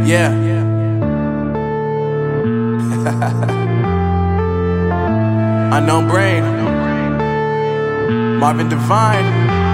Yeah. Unknown Brain, Marvin Divine.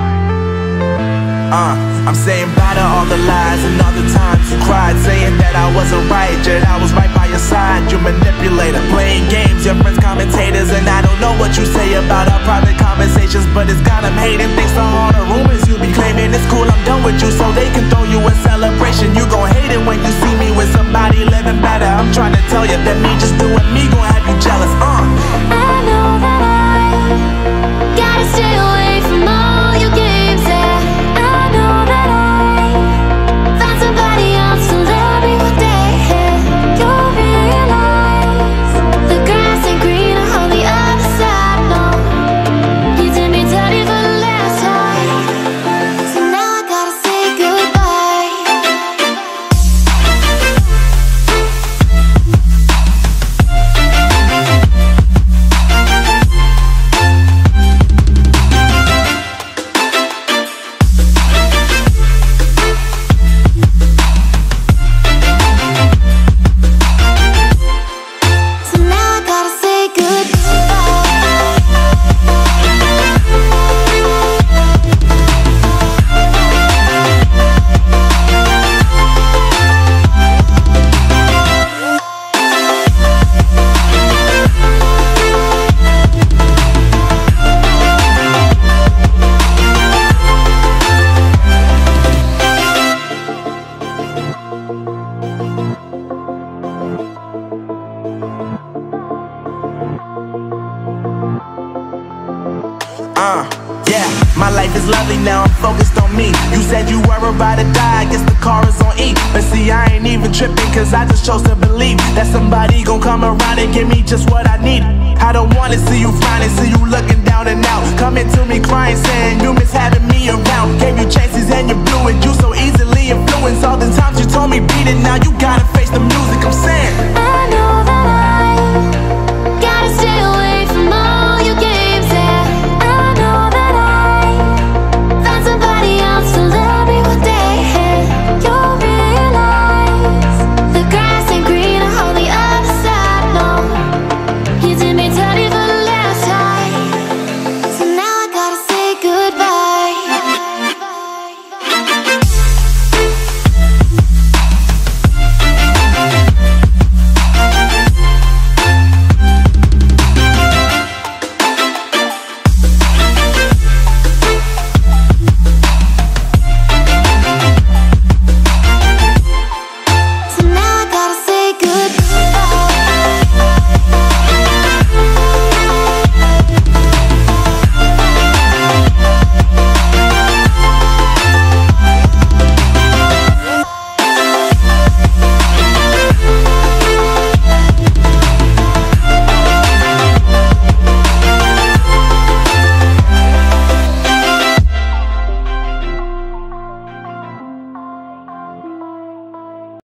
I'm saying bye to all the lies and all the times you cried, saying that I wasn't right, yet I was right by your side. You manipulator, playing games, your friends commentators, and I don't know what you say about our private conversations, but it's got them hating. Thanks to all the rumors you be claiming. It's cool, I'm done with you, so they can throw you a celebration. You gon' hate it when you see me with somebody living better. I'm trying to tell you that me just doing me gon' have you jealous. I know that I gotta stay away from all your games, yeah. I know that I found somebody else to love me one day, yeah. You'll realize the grass ain't greener on the other side, no. You did me dirty for the last time, so now I gotta say goodbye. So now I gotta say Yeah, my life is lovely now, I'm focused on me. You said you were about to die, I guess the car is on E. But see, I ain't even tripping, cause I just chose to believe that somebody gon' come around and give me just what I need. I don't wanna see you frowning, see you looking down and out, coming to me crying, saying you miss having me around. Gave you chances and you blew it, you so easily influenced. All the times you told me beat it, now you gotta face the music. I'm saying